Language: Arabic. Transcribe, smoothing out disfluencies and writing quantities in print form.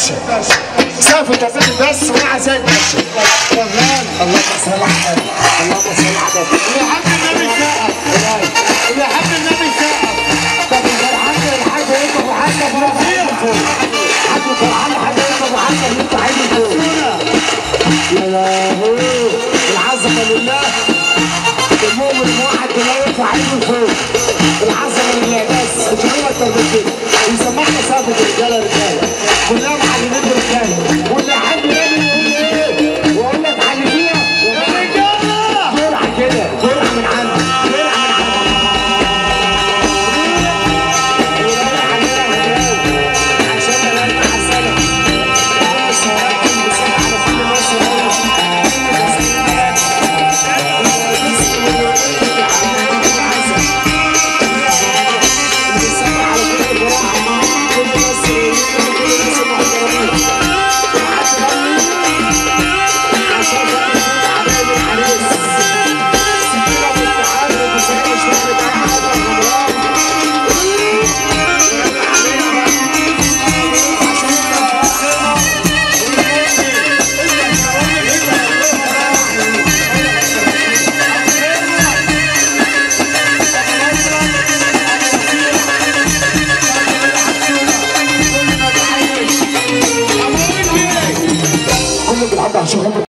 باشا سقف التوفيق بس ومع زي الباشا شغال. اللهم صل على النبي، اللهم صل على النبي. اللي حب النبي سقف، اللي حب النبي سقف. طب الحاج انت ابو حسن رفيع حاج فرحان حاج انت ابو حسن انت عايز فوق يا لهوي. العظمه لله، المؤمن الموحد لا يرفع عينه فوق. العظمه لله بس مش هو اكتر من كده. ويسمعنا سقف الرجاله رجاله كلها معلمين برجاله. واللي حب النبي يقول ايه واقول لك علميها يا رجاله. جرعه كده، جرعه من عندك، جرعه من عندك. عشان انا حسنه بس هاكل بسرعه على كل مصر. كله بيتحب عشان